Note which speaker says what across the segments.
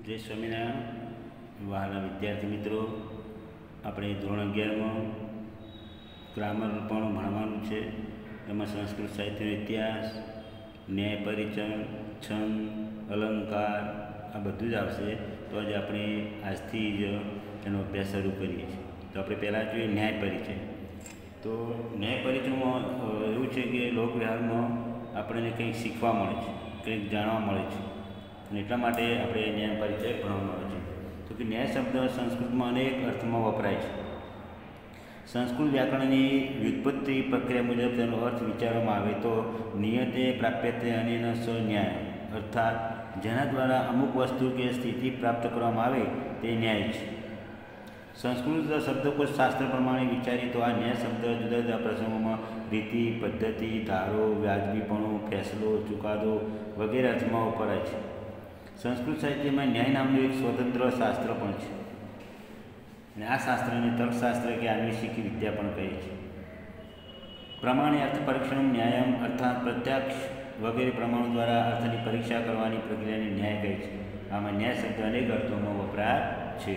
Speaker 1: જય સ્વામિનારાયણ વહાલા વિદ્યાર્થી મિત્રો, આપણે ધોરણ 11માં ગ્રામર પણ ભણવાનું છે. એમાં સંસ્કૃત સાહિત્યનો ઇતિહાસ, ન્યાય પરિચય, છંદ, અલંકાર આ બધું જ આવશે. તો આજે આપણે આજથી જ એનો અભ્યાસ શરૂ કરીએ છીએ. તો આપણે પહેલાં જોઈએ ન્યાય પરિચય. તો ન્યાય પરિચયમાં એવું છે કે લોકવ્યવહારમાં આપણને કંઈક શીખવા મળે છે, કંઈક જાણવા મળે છે, અને એટલા માટે આપણે ન્યાય પરિચય ભણવામાં આવે છે. તો કે ન્યાય શબ્દ સંસ્કૃતમાં અનેક અર્થમાં વપરાય છે. સંસ્કૃત વ્યાકરણની વ્યુત્પત્તિ પ્રક્રિયા મુજબ તેનો અર્થ વિચારવામાં આવે તો નિયતે પ્રાપ્યતે અનેન સ ન્યાય, અર્થાત જેના દ્વારા અમુક વસ્તુ કે સ્થિતિ પ્રાપ્ત કરવામાં આવે તે ન્યાય છે. સંસ્કૃત શબ્દકોશ શાસ્ત્ર પ્રમાણે વિચારીએ તો આ ન્યાય શબ્દ જુદા જુદા પ્રસંગોમાં રીતિ, પદ્ધતિ, ધારો, વ્યાજબીપણું, ફેસલો, ચુકાદો વગેરે અર્થમાં વપરાય છે. સંસ્કૃત સાહિત્યમાં ન્યાય નામનું એક સ્વતંત્ર શાસ્ત્ર પણ છે, અને આ શાસ્ત્રને તર્કશાસ્ત્ર કે આન્વેષિકી વિદ્યા પણ કહે છે. પ્રમાણે અર્થ પરીક્ષણ ન્યાયમ, અર્થાત પ્રત્યક્ષ વગેરે પ્રમાણો દ્વારા અર્થની પરીક્ષા કરવાની પ્રક્રિયાને ન્યાય કહે છે. આમાં ન્યાય શબ્દ અનેક અર્થોમાં વપરાય છે.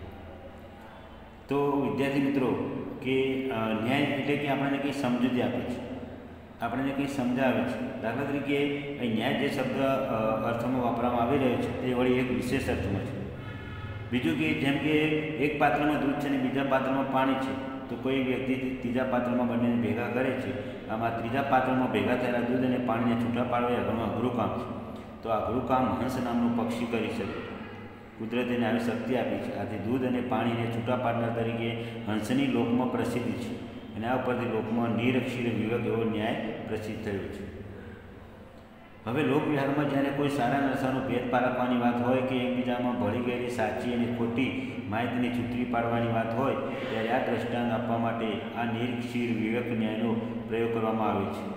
Speaker 1: તો વિદ્યાર્થી મિત્રો, કે ન્યાય એટલે કે આપણને કંઈ સમજૂતી આપે છે, આપણને કંઈ સમજાવે છે. દાખલા તરીકે અહીં ન્યાય જે શબ્દ અર્થમાં વાપરવામાં આવી રહ્યો છે તે વળી એક વિશેષ અર્થમાં છે. બીજું કે જેમ કે એક પાત્રમાં દૂધ છે અને બીજા પાત્રમાં પાણી છે, તો કોઈ વ્યક્તિ ત્રીજા પાત્રમાં બંનેને ભેગા કરે છે. આમાં ત્રીજા પાત્રમાં ભેગા થયેલા દૂધ અને પાણીને છૂટા પાડવા એ ઘણું અઘરું કામ છે. તો આ અઘરું કામ હંસ નામનું પક્ષી કરી શકે. કુદરતે એને આવી શક્તિ આપી છે. આથી દૂધ અને પાણીને છૂટા પાડનાર તરીકે હંસની લોકમાં પ્રસિદ્ધિ છે, અને આ ઉપરથી લોકમાં નિરક્ષીર વિવેક એવો ન્યાય પ્રસિદ્ધ થયો છે. હવે લોકવ્યવહારમાં જ્યારે કોઈ સારા નશાનો ભેદ પારખવાની વાત હોય કે એકબીજામાં ભળી ગયેલી સાચી અને ખોટી માહિતીને છૂટવી પાડવાની વાત હોય, ત્યારે આ દ્રષ્ટાંત આપવા માટે આ નિરક્ષીર વિવેક ન્યાયનો પ્રયોગ કરવામાં આવે છે.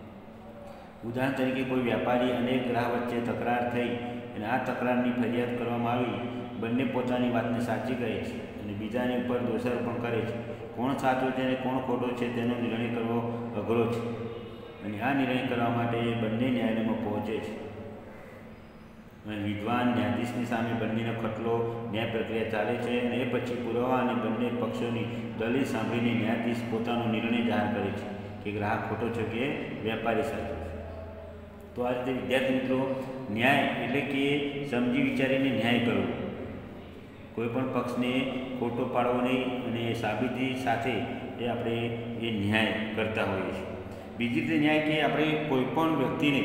Speaker 1: ઉદાહરણ તરીકે કોઈ વ્યાપારી અને ગ્રાહક વચ્ચે તકરાર થઈ અને આ તકરારની ફરિયાદ કરવામાં આવી. બંને પોતાની વાતને સાચી કહે છે અને બીજાને ઉપર દોષારોપણ કરે છે. કોણ સાચો છે અને કોણ ખોટો છે તેનો નિર્ણય કરવો અઘરો છે, અને આ નિર્ણય કરવા માટે બંને ન્યાયાલયમાં પહોંચે છે. અને વિદ્વાન ન્યાયાધીશની સામે બંનેનો ખટલો ન્યાય પ્રક્રિયા ચાલે છે, અને એ પછી પુરાવા અને બંને પક્ષોની દલીલ સાંભળીને ન્યાયાધીશ પોતાનો નિર્ણય જાહેર કરે છે કે ગ્રાહક ખોટો છે કે વેપારી સાચો છે. તો આ રીતે વિદ્યાર્થી મિત્રો, ન્યાય એટલે કે સમજી વિચારીને ન્યાય કરવો, કોઈ પણ પક્ષને ખોટો પાડવો નહીં, અને સાબિતી સાથે એ આપણે એ ન્યાય કરતા હોઈએ છીએ. બીજી રીતે ન્યાય કે આપણે કોઈ પણ વ્યક્તિને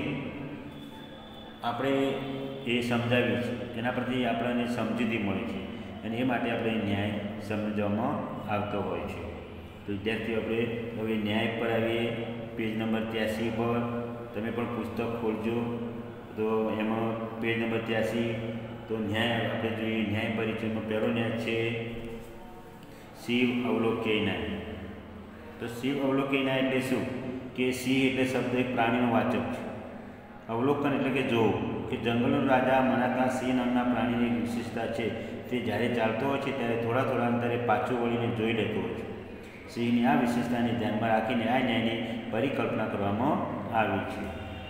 Speaker 1: આપણે એ સમજાવીએ છીએ, એના પરથી આપણને સમજૂતી મળે છે, અને એ માટે આપણે ન્યાય સમજવામાં આવતો હોય છે. તો વિદ્યાર્થીઓ, આપણે હવે ન્યાય પર આવીએ. પેજ નંબર 83 પર તમે પણ પુસ્તક ખોલજો. તો એમાં પેજ નંબર 83, તો ન્યાય આપણે જોઈએ. ન્યાય પરિચયમાં પહેલો ન્યાય છે શિવ અવલોકન ન્યાય. તો શિવ અવલોકન ન્યાય એટલે શું? કે સિંહ એટલે શબ્દ એક પ્રાણીનો વાચક છે. અવલોકન એટલે કે જોવું. કે જંગલનો રાજા મનાતા સિંહ નામના પ્રાણીની એક વિશેષતા છે, તે જ્યારે ચાલતો હોય છે ત્યારે થોડા થોડા અંતરે પાછું વળીને જોઈ લેતો હોય છે. સિંહની આ વિશેષતાને ધ્યાનમાં રાખીને આ ન્યાયની પરિકલ્પના કરવામાં આવી છે.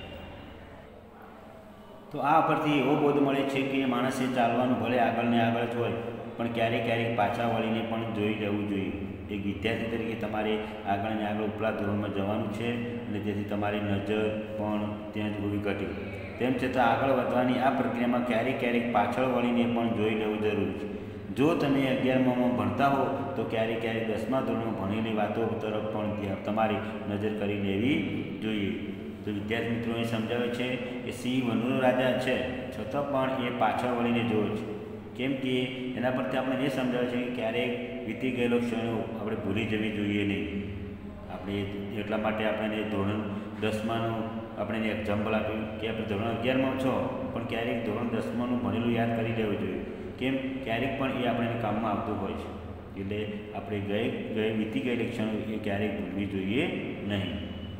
Speaker 1: તો આ પરથી એવો બોધ મળે છે કે માણસે ચાલવાનું ભલે આગળ ને આગળ જ હોય, પણ ક્યારેક ક્યારેક પાછા વળીને પણ જોઈ લેવું જોઈએ. એક વિદ્યાર્થી તરીકે તમારે આગળ ને આગળ ઉપલા ધોરણમાં જવાનું છે, અને તેથી તમારી નજર પણ ત્યાં જ હોવી ઘટી. તેમ છતાં આગળ વધવાની આ પ્રક્રિયામાં ક્યારેક ક્યારેક પાછળ વળીને પણ જોઈ લેવું જરૂરી છે. જો તમે 11માં ભણતા હો તો ક્યારેક ક્યારેક 10મા ધોરણમાં ભણેલી વાતો તરફ પણ તમારી નજર કરી લેવી જોઈએ. તો વિદ્યાર્થી મિત્રો એ સમજાવે છે કે સિંહ વનનો રાજા છે, છતાં પણ એ પાછળ વળીને જોવે છે. કેમ કે એના પરથી આપણે એ સમજાવે છે કે ક્યારેક વીતી ગયેલો ક્ષણો આપણે ભૂલી જવી જોઈએ નહીં. આપણે એટલા માટે આપણે ધોરણ 10માનું આપણે એક્ઝામ્પલ આપ્યું કે આપણે ધોરણ 11માં છો, પણ ક્યારેક ધોરણ 10માનું ભણેલું યાદ કરી લેવું જોઈએ. કેમ? ક્યારેક પણ એ આપણને કામમાં આવતું હોય છે. એટલે આપણે વીતી ગયેલી ક્ષણો એ ક્યારેક ભૂલવી જોઈએ નહીં.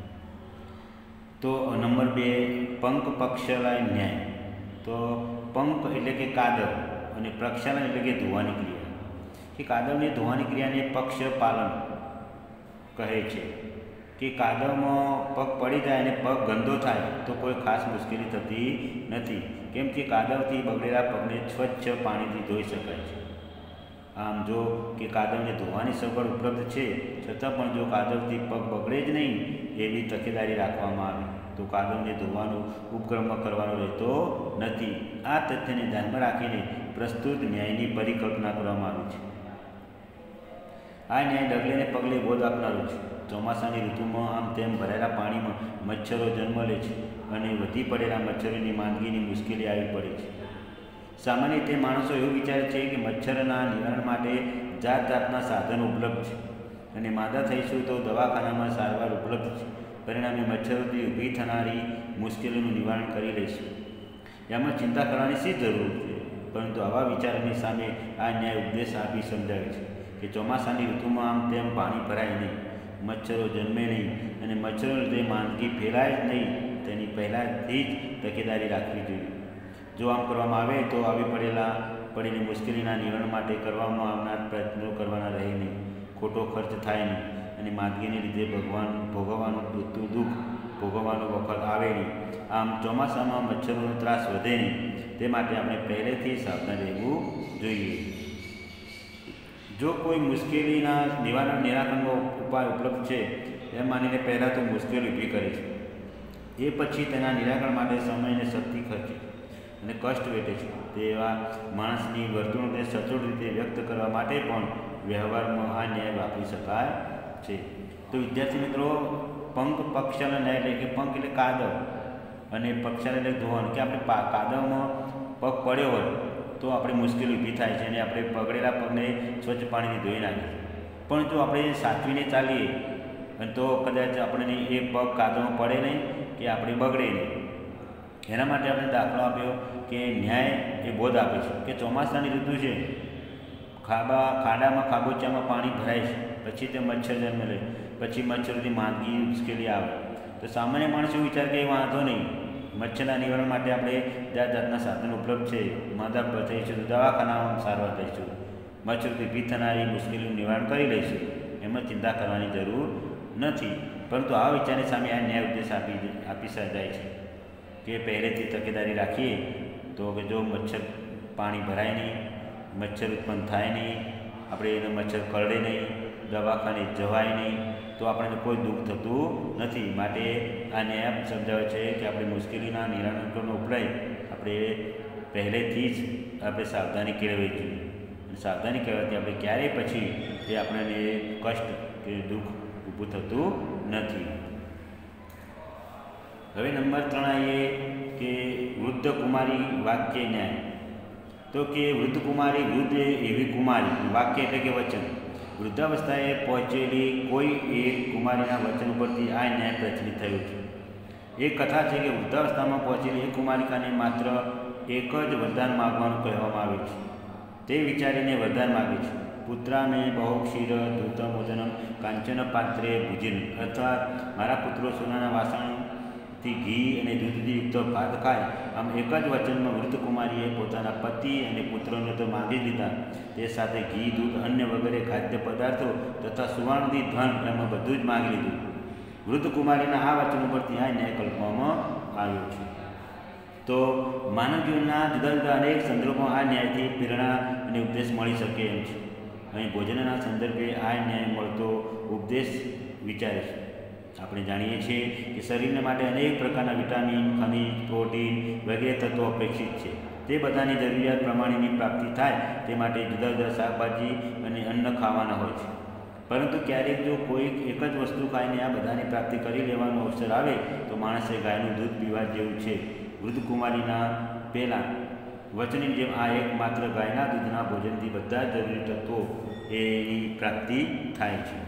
Speaker 1: તો નંબર 2, પંક પક્ષલાય ન્યાય. તો પંક એટલે કે કાદવ, અને પ્રક્ષાલન એટલે કે ધોવાની ક્રિયા. કે કાદવને ધોવાની ક્રિયાને પક્ષ પાલન કહે છે. કે કાદવમાં પગ પડી જાય અને પગ ગંદો થાય તો કોઈ ખાસ મુશ્કેલી થતી નથી. કેમ કે કાદવથી બગડેલા પગને સ્વચ્છ પાણીથી ધોઈ શકાય છે. આમ જો કે કાદવને ધોવાની સગવડ ઉપલબ્ધ છે, છતાં પણ જો કાદવથી પગ બગડે જ નહીં એવી તકેદારી રાખવામાં આવે તો કાદવને ધોવાનો ઉપક્રમ કરવાનો રહેતો નથી. આ તથ્યને ધ્યાનમાં રાખીને પ્રસ્તુત ન્યાયની પરિકલ્પના કરવામાં આવી છે. આ ન્યાય ડગલે ને પગલે બોધ આપનારો છે. ચોમાસાની ઋતુમાં આમ તેમ ભરાયેલા પાણીમાં મચ્છરો જન્મ લે છે અને વધી પડેલા મચ્છરોની માંદગીની મુશ્કેલી આવી પડે છે. સામાન્ય રીતે માણસો એવું વિચારે છે કે મચ્છરના નિવારણ માટે જાત જાતના સાધનો ઉપલબ્ધ છે અને માંદા થઈશું તો દવાખાનામાં સારવાર ઉપલબ્ધ છે. પરિણામે મચ્છરોથી ઊભી થનારી મુશ્કેલીનું નિવારણ કરી લઈશું. એમાં ચિંતા કરવાની શી જરૂર છે? પરંતુ આવા વિચારોની સામે આ ન્યાય ઉપદેશ આપી સમજાવે છે કે ચોમાસાની ઋતુમાં આમ તેમ પાણી ભરાય નહીં, મચ્છરો જન્મે નહીં અને મચ્છરો લીધે માંદગી ફેલાય જ નહીં, તેની પહેલાંથી જ તકેદારી રાખવી જોઈએ. જો આમ કરવામાં આવે તો આવી પડેલી મુશ્કેલીના નિવારણ માટે કરવામાં આવનાર પ્રયત્નો કરવાના રહે નહીં, ખોટો ખર્ચ થાય નહીં અને માંદગીને લીધે ભોગવવાનું મૃત્યુ દુઃખ ભોગવવાનો વખત આવે નહીં. આમ ચોમાસામાં મચ્છરોનો ત્રાસ વધે નહીં તે માટે આપણે પહેલેથી સાવધાન રહેવું જોઈએ. જો કોઈ મુશ્કેલીના નિરાકરણનો ઉપાય ઉપલબ્ધ છે એમ માનીને પહેલાં તો મુશ્કેલી ઊભી કરે છે, એ પછી તેના નિરાકરણ માટે સમય અને શક્તિ ખર્ચે અને કષ્ટ વેઠે છે. તેવા માણસની વર્તણૂકને સચોટ રીતે વ્યક્ત કરવા માટે પણ વ્યવહારમાં આ ન્યાય વાપરી શકાય છે. તો વિદ્યાર્થી મિત્રો, પંખ પક્ષાલ ન્યાય એટલે કે પંખ એટલે કાદવ અને પક્ષાલ એટલે ધોવાનું, કે આપણે કાદવમાં પગ પડ્યો હોય તો આપણે મુશ્કેલી ઊભી થાય છે અને આપણે બગડેલા પગને સ્વચ્છ પાણીથી ધોઈ નાખીએ. પણ જો આપણે સાચવીને ચાલીએ અને તો કદાચ આપણને એ પગ કાદવમાં પડે નહીં કે આપણે બગડે નહીં. એના માટે આપણે દાખલો આપ્યો કે ન્યાય એ બોધ આપે છે કે ચોમાસાની ઋતુ છે, ખાડામાં ખાબોચિયામાં પાણી ભરાય છે, પછી તે મચ્છર જન્મ લે, પછી મચ્છરોથી માંદગી મુશ્કેલી આવે તો સામાન્ય માણસ એવું વિચાર કે એ વાંધો નહીં, મચ્છરના નિવારણ માટે આપણે જાત જાતના સાધનો ઉપલબ્ધ છે, માંદા થઈશું તો દવાખાનામાં સારવાર લઈશું, મચ્છરથી ઊભી થનારી મુશ્કેલીનું નિવારણ કરી લઈશું, એમાં ચિંતા કરવાની જરૂર નથી. પરંતુ આ વિચારની સામે આ ન્યાય ઉદ્દેશ આપી શકાય છે કે પહેલેથી તકેદારી રાખીએ તો કે જો મચ્છર પાણી ભરાય નહીં, મચ્છર ઉત્પન્ન થાય નહીં, આપણે એને મચ્છર કરડે નહીં, દવાખાને જવાય નહીં તો આપણને કોઈ દુઃખ થતું નથી. માટે આ ન્યાય સમજાવે છે કે આપણે મુશ્કેલીના નિરાકરણનો ઉપાય આપણે પહેલેથી જ આપણે સાવધાની કેળવવી જોઈએ. સાવધાની કહેવાથી આપણે ક્યારેય પછી એ આપણને કષ્ટ કે દુઃખ ઊભું થતું નથી. હવે નંબર 3 આવીએ કે વૃદ્ધ કુમારી વાક્ય ન્યાય. તો કે વૃદ્ધ કુમારી, વૃદ્ધ એવી કુમારી, વાક્ય એટલે કે વચન, વૃદ્ધાવસ્થાએ પહોંચેલી કોઈ એક કુમારીના વચન ઉપરથી આ ન્યાય પ્રચલિત થયો છે. એક કથા છે કે વૃદ્ધાવસ્થામાં પહોંચેલી એક કુમારિકાને માત્ર એક જ વરદાન માગવાનું કહેવામાં આવે છે. તે વિચારીને વરદાન માગે છે, પુત્રામે બહુ ક્ષીર ધૂતમોદનમ કાંચન પાત્રે ભુજિન, અર્થાત મારા પુત્રો સોનાના વાસણથી ઘી અને દૂધથી યુક્ત ભાત ખાય. આમ એક જ વચનમાં વૃદ્ધ કુમારીએ પોતાના પતિ અને પુત્રોને તો માંગી દીધા, તે સાથે ઘી, દૂધ, અન્ય વગેરે ખાદ્ય પદાર્થો તથા સુવર્ણથી ધન એમાં બધું જ માંગી લીધું. વૃદ્ધ કુમારીના આ વચન ઉપરથી આ ન્યાય કલ્પવામાં આવ્યો છે. તો માનવ જીવનના જુદા જુદા અનેક સંદર્ભમાં આ ન્યાયથી પ્રેરણા અને ઉપદેશ મળી શકે એમ છે. અહીં ભોજનના સંદર્ભે આ ન્યાય મળતો ઉપદેશ વિચારે છે. આપણે જાણીએ છીએ કે શરીરને માટે અનેક પ્રકારના વિટામિન, ખનિજ, પ્રોટીન વગેરે તત્વો અપેક્ષિત છે. તે બધાની જરૂરિયાત પ્રમાણેની પ્રાપ્તિ થાય તે માટે જુદા જુદા શાકભાજી અને અન્ન ખાવાના હોય છે. પરંતુ ક્યારેક જો કોઈ એક જ વસ્તુ ખાઈને આ બધાની પ્રાપ્તિ કરી લેવાનો અવસર આવે તો માણસે ગાયનું દૂધ પીવા જેવું છે. વૃદ્ધ કુમારીના પહેલાં વચનની જેમ આ એકમાત્ર ગાયના દૂધના ભોજનથી બધા જ જરૂરી તત્વો એની પ્રાપ્તિ થાય છે.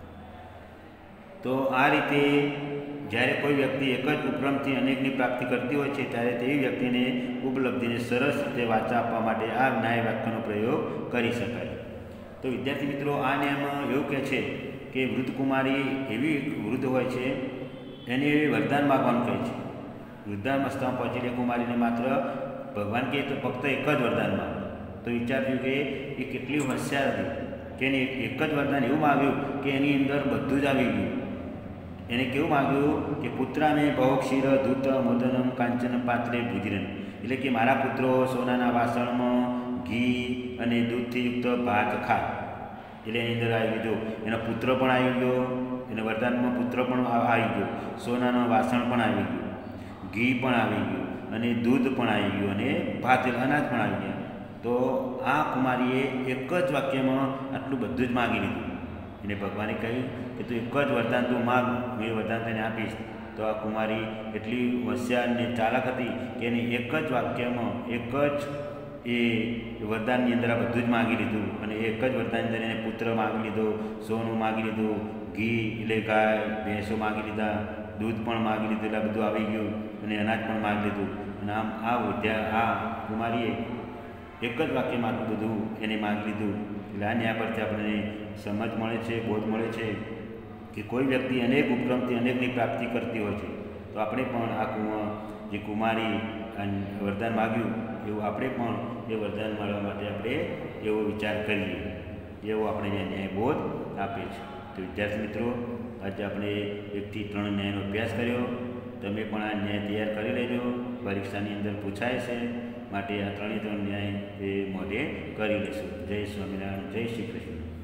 Speaker 1: તો આ રીતે જ્યારે કોઈ વ્યક્તિ એક જ ઉપક્રમથી અનેકની પ્રાપ્તિ કરતી હોય છે ત્યારે તેવી વ્યક્તિને ઉપલબ્ધિને સરસ રીતે વાચા આપવા માટે આ ન્યાય વાક્યનો પ્રયોગ કરી શકાય. તો વિદ્યાર્થી મિત્રો, આ ન્યાયમાં એવું કહે છે કે વૃદ્ધ કુમારી એવી વૃદ્ધ હોય છે, એને એવી વરદાન માગવાનું કહે છે. વૃદ્ધાવસ્થામાં પહોંચેલી કુમારીને માત્ર ભગવાન કહે તો ફક્ત એક જ વરદાન માગ્યું. તો વિચાર્યું કે એ કેટલી હોશિયાર હતી કે એને એક જ વરદાન એવું માગ્યું કે એની અંદર બધું જ આવી ગયું. એને કેવું માગ્યું કે પુત્રાને બહુ ક્ષીર ધૂત મોદનમ કાંચન પાત્રે ભુજિરન, એટલે કે મારા પુત્રો સોનાના વાસણમાં ઘી અને દૂધથી યુક્ત ભાત ખા. એટલે એની અંદર આવી ગયો એનો પુત્ર પણ આવી ગયો, એને વરદાનમાં પુત્ર પણ આવી ગયો, સોનાનો વાસણ પણ આવી ગયું, ઘી પણ આવી ગયું અને દૂધ પણ આવી ગયું અને ભાત અનાજ પણ આવી ગયા. તો આ કુમારીએ એક જ વાક્યમાં આટલું બધું જ માગી લીધું. એને ભગવાને કહ્યું કે તું એક જ વરદાન તું માગ, હું એ વરદાન તને આપીશ. તો આ કુમારી એટલી હોશિયાર ને ચાલાક હતી કે એને એક જ વાક્યમાં એક જ એ વરદાનની અંદર આ બધું જ માગી લીધું અને એક જ વરદાનની અંદર એને પુત્ર માગી લીધો, સોનું માગી લીધું, ઘી એટલે ગાય ભેંસો માગી લીધા, દૂધ પણ માગી લીધું, એટલે બધું આવી ગયું અને અનાજ પણ માગી લીધું. અને આમ આ કુમારીએ એક જ વાક્યમાં આટલું બધું એને માગી લીધું. એટલે આ ન્યાય પરથી આપણને સમજ મળે છે, બોધ મળે છે કે કોઈ વ્યક્તિ અનેક ઉપક્રમથી અનેકની પ્રાપ્તિ કરતી હોય છે. તો આપણે પણ આ જે કુમારી વરદાન માગ્યું એવું આપણે પણ એ વરદાન મળવા માટે આપણે એવો વિચાર કરીએ, એવો આપણે ન્યાય બોધ આપે છે. તો વિદ્યાર્થી મિત્રો, આજે આપણે 1 થી 3 ન્યાયનો અભ્યાસ કર્યો. તમે પણ આ ન્યાય તૈયાર કરી લેજો, પરીક્ષાની અંદર પૂછાય છે. માટે આ 3 ન્યાય એ મોઢે કરી લેશું. જય સ્વામિનારાયણ, જય શ્રી કૃષ્ણ.